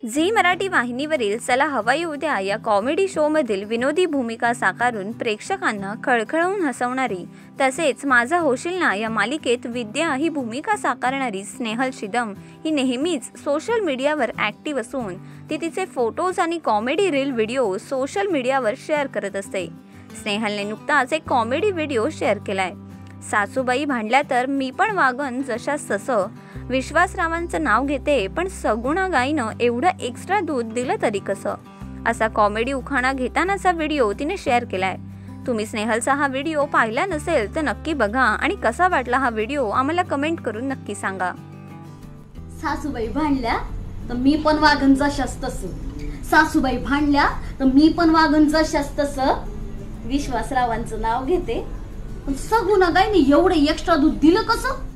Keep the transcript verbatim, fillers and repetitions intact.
Zee Marathi वाहिनीवरील चला हवा येऊ द्या या कॉमेडी शो मधील विनोदी भूमिका साकारून प्रेक्षकांना खळखळवून हसवणारी तसेच माझा होशील ना या मालिकेत विद्या ही भूमिका साकारणारी स्नेहल शिदम ही नेहमीच सोशल मीडियावर ॲक्टिव्ह असून ती तिचे फोटोज आणि कॉमेडी रील व्हिडिओ सोशल मीडियावर शेअर करत असते। स्नेहलने नुकताच एक कॉमेडी व्हिडिओ शेअर केलाय। सासूबाई भांडल्या तर मी पण वागन जशास तसं, विश्वासरावांचं नाव घेते पण सगुणा गाईनं एवढं एक्स्ट्रा दूध दिलं तरी कसं, असा कॉमेडी उखाणा घेतानाचा व्हिडिओ तिने शेअर केलाय। तुम्ही स्नेहलचा हा व्हिडिओ पाहिला नसेल तर नक्की बघा आणि कसा वाटला हा व्हिडिओ आम्हाला कमेंट करून नक्की सांगा। सासूबाई भांडल्या तर मी पण वागन जशास तसं, सासूबाई भांडल्या तर मी पण वागन जशास तसं, विश्वासरावांचं नाव घेते पण सगुणा गाईने एवढं एक्स्ट्रा दूध दिलं कसं।